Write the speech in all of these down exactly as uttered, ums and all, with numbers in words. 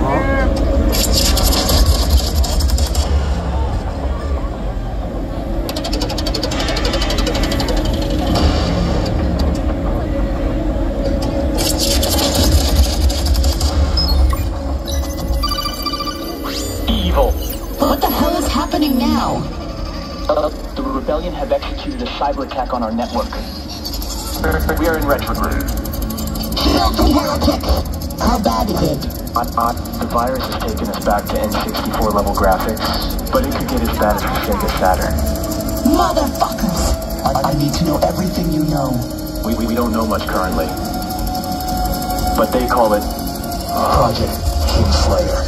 Have executed a cyber attack on our network. We are in retrograde. Filthy heretic! How bad is it? Uh, uh, the virus has taken us back to N sixty-four level graphics, but it could get as bad as the Sega Saturn. Motherfuckers! I, I need to know everything you know. We, we, we don't know much currently. But they call it Project Kingslayer.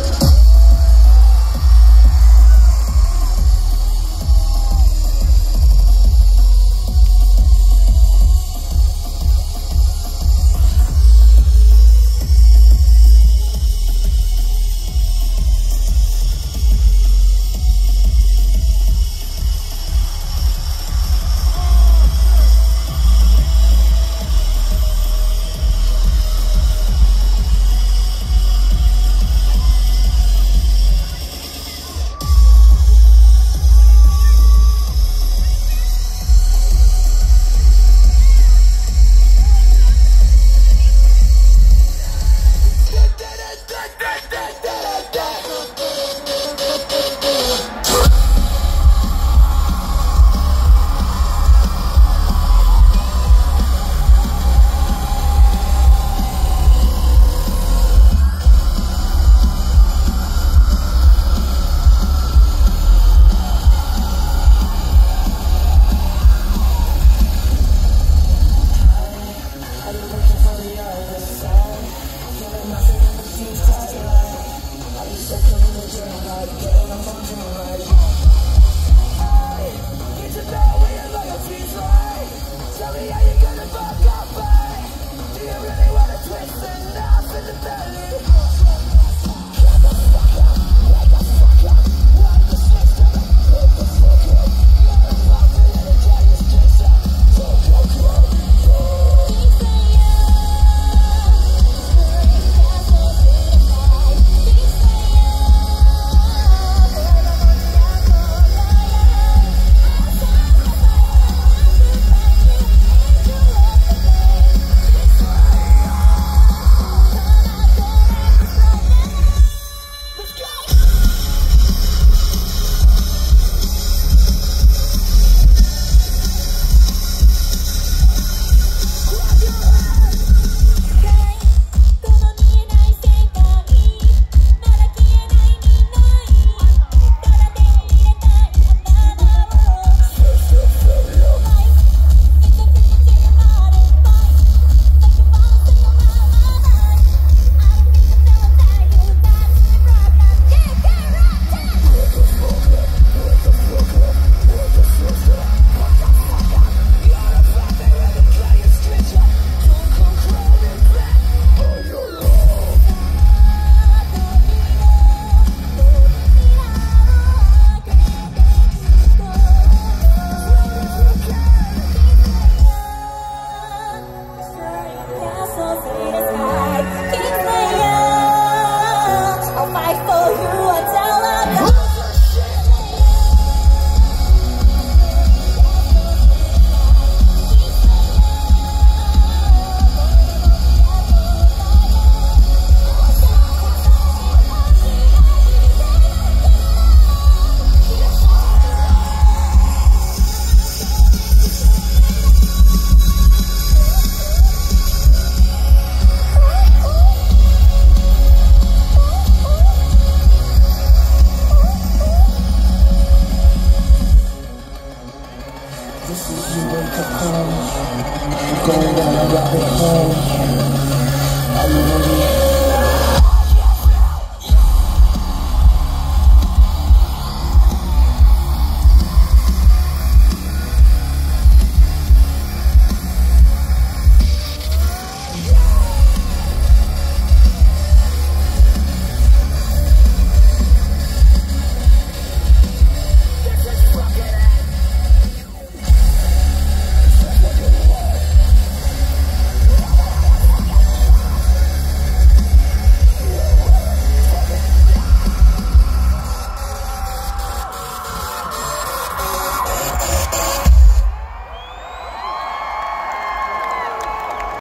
Do you really wanna twist enough in the belly?